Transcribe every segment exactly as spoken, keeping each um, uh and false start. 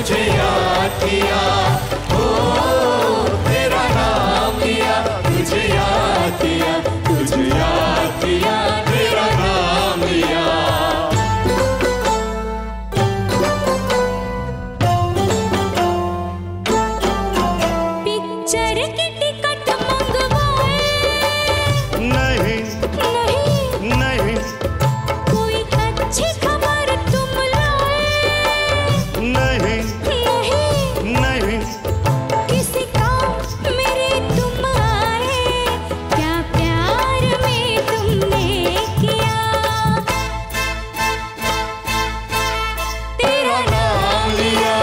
तुझे याद किया, ओ तेरा नाम लिया, तुझे याद किया, तुझे याद किया, तेरा नाम लिया। पिक्चर की टिकट मंगवाए, नहीं नहीं नहीं कोई अच्छी खबर तुम लाए, नहीं नहीं नहीं किसी काम मेरे तुम आए, क्या प्यार में तुमने किया, तेरा नाम लिया,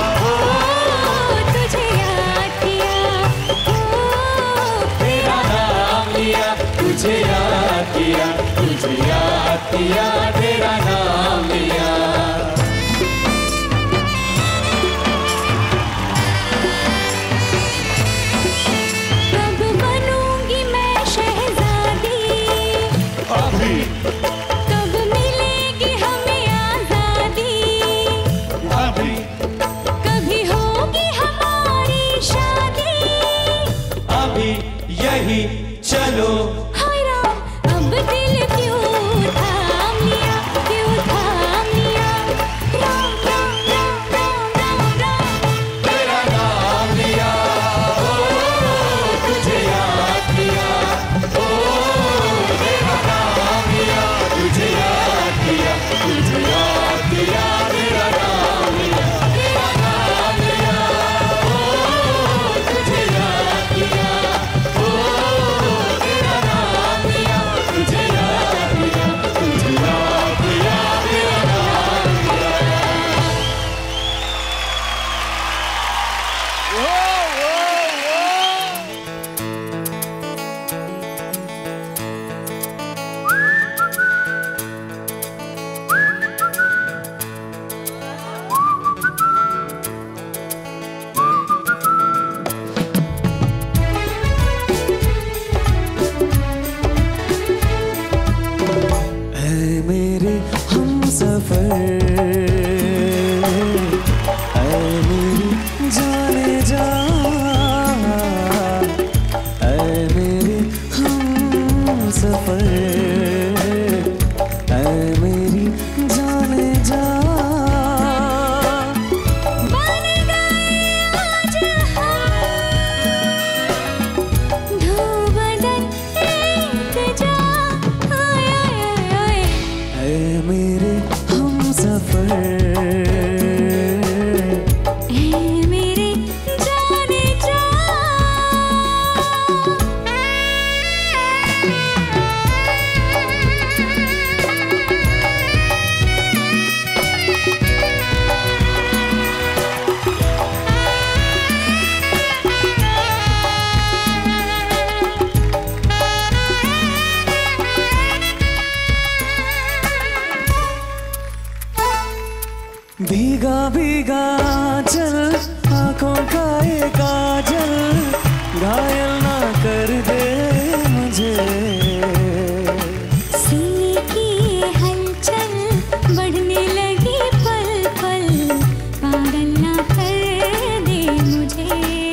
ओ तुझे याद किया, ओ तेरा नाम लिया, तुझे याद किया, तुझे याद किया, तेरा नाम लिया। कब बनूंगी मैं शहजादी, अभी कब मिलेगी हमें आजादी, अभी कभी होगी हमारी शादी, अभी यही चलो। हाय राम अब दिल क्यों थाम लिया, क्यों थाम लिया, राम राम राम राम राम राम, तेरा नाम लिया, ओ तुझे याद किया, ओ तेरा नाम लिया, तुझे याद किया, तुझे याद किया, तेरा नाम लिया, तेरा नाम लिया, ओ तुझे याद किया, ओ तेरा नाम लिया, तुझे याद किया, तुझे याद किया, तेरा नाम लिया। ऐ मेरे हमसफर, ऐ मेरी जाने जा, ऐ मेरे हमसफर, ऐ मेरी जाने जा, बन गए आज हम दो बदन एक जा, आय आय आय ऐ मेरे हमसफर, ऐ मेरे जाने जा। भीगा भीगा चल आंखों का ये काजल, घायल ना कर दे मुझे, सीने की ये हलचल बढ़ने लगी पल पल, पागल ना कर दे मुझे,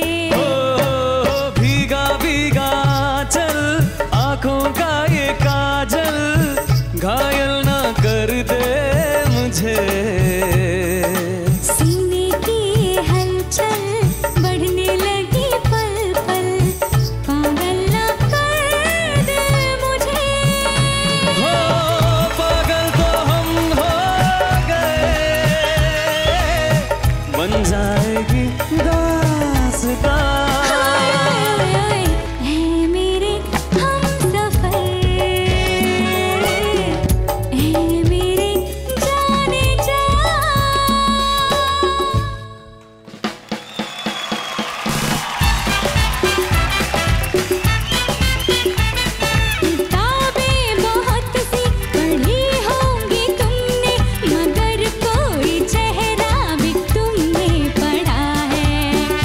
ओ भीगा भीगा चल आंखों का ये काजल, घायल ना कर दे मुझे, सीने की ये हलचल बढ़ने लगी पल पल, पागल ना कर दे मुझे, हो पागल तो हम हो गए, बन जाएगी दास्तां, ऐ मेरे हमसफर, ऐ मेरे जाने जा। किताबें बहुत सी पढ़ी होंगी तुमने, मगर कोई चेहरा भी तुमने पढ़ा है,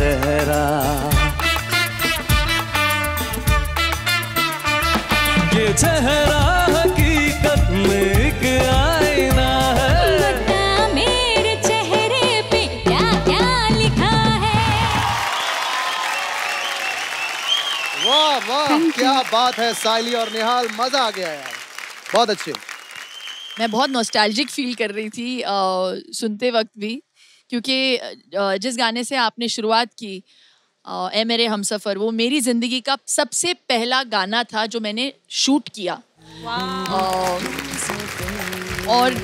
चेहरा, ये चेहरा हकीकत में एक आईना है। बता मेरे चेहरे पे क्या क्या लिखा है। वाह वाह, क्या बात है सायली और निहाल, मजा आ गया यार, बहुत अच्छे। मैं बहुत नॉस्टैल्जिक फील कर रही थी आ, सुनते वक्त भी, क्योंकि आ, जिस गाने से आपने शुरुआत की, आ, ए मेरे हमसफर, वो मेरी ज़िंदगी का सबसे पहला गाना था जो मैंने शूट किया। आ, और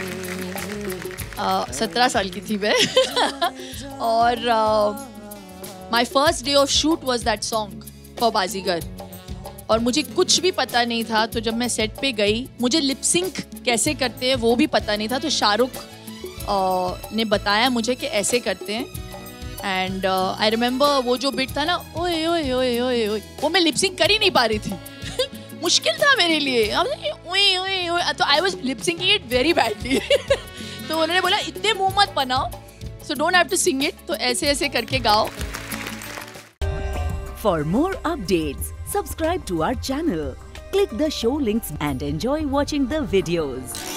सत्रह साल की थी मैं और my first day of shoot was that song for Baazigar, और मुझे कुछ भी पता नहीं था। तो जब मैं सेट पे गई, मुझे लिप सिंक कैसे करते हैं वो भी पता नहीं था। तो शाहरुख ने बताया मुझे कि ऐसे करते हैं, एंड आई रिमेंबर वो जो बिट था ना, ओए ओए ओए ओए ओए, वो मैं लिप सिंक कर ही नहीं पा रही थी मुश्किल था मेरे लिए। ओए ओए ओए, तो I was lip syncing it very badly तो उन्होंने बोला इतने मुंह मत बनाओ, so don't have to sing it, तो ऐसे ऐसे करके गाओ। For more updates, subscribe to our channel, click the show links and enjoy watching the videos.